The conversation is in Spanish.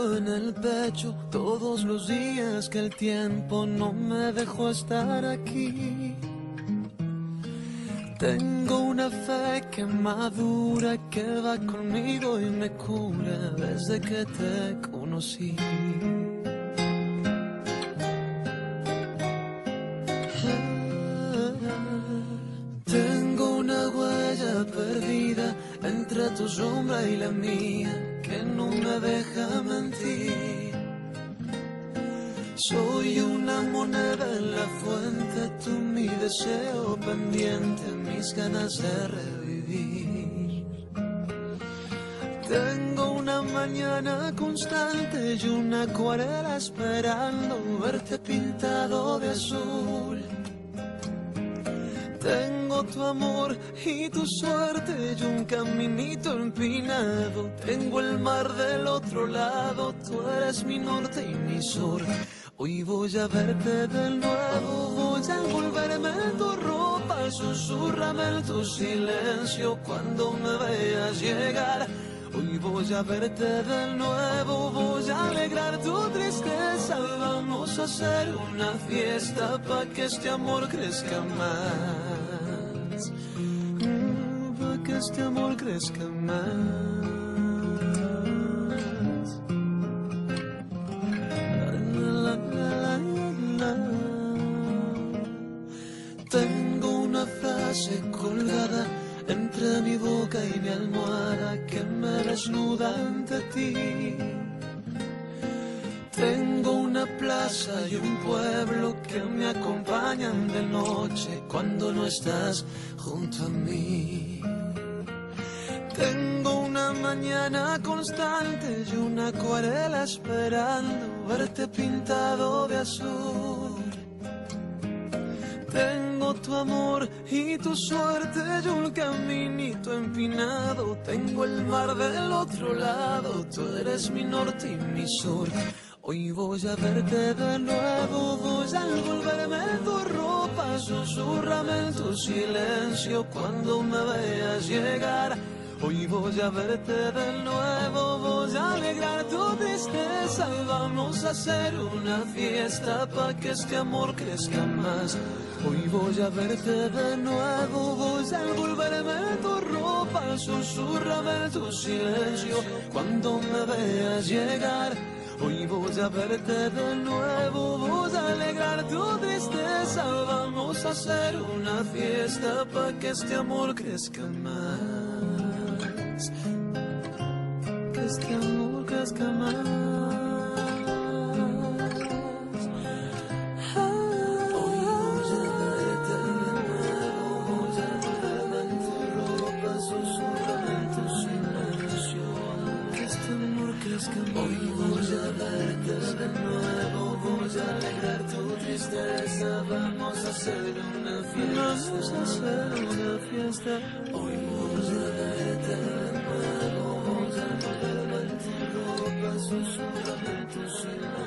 frío en el pecho todos los días que el tiempo no me dejó estar aquí. Tengo una fe que madura, que va conmigo y me cura desde que te conocí. Tengo una huella perdida entre tu sombra y la mía que no me deja mentir. Soy una moneda en la fuente, tú mi deseo pendiente, mis ganas de revivir. Tengo una mañana constante y una acuarela esperando verte pintado de azul. Tengo tu amor y tu suerte y un caminito empinado. Tengo el mar del otro lado, tú eres mi norte y mi sur. Hoy voy a verte de nuevo, voy a envolverme en tu ropa, susúrrame en tu silencio cuando me veas llegar. Hoy voy a verte de nuevo, voy a alegrar tu tristeza. Vamos a hacer una fiesta pa' que este amor crezca más, pa' que este amor crezca más. Tengo una frase colgada entre mi boca y mi almohada que me desnuda ante ti. Tengo una plaza y un pueblo que me acompañan de noche cuando no estás junto a mí. Tengo una mañana constante y una acuarela esperando verte pintado de azul. Tengo tu amor y tu suerte y un caminito empinado. Tengo el mar del otro lado, tú eres mi norte y mi sur. Hoy voy a verte de nuevo, voy a envolverme en tu ropa, susúrrame en tu silencio cuando me veas llegar. Hoy voy a verte de nuevo, voy a alegrar tu tristeza. Vamos a hacer una fiesta pa' que este amor crezca más. Hoy voy a verte de nuevo, voy a envolverme en tu ropa, susúrrame en tu silencio cuando me veas llegar. Hoy voy a verte de nuevo, voy a alegrar tu tristeza. Vamos a hacer una fiesta pa' que este amor crezca más, que este amor crezca más. Hoy voy a verte de nuevo, voy a alegrar tu tristeza. Vamos a hacer una fiesta, vamos a hacer una fiesta. Hoy voy a verte de nuevo, voy a envolverme en tu ropa, susúrrame en tu silencio.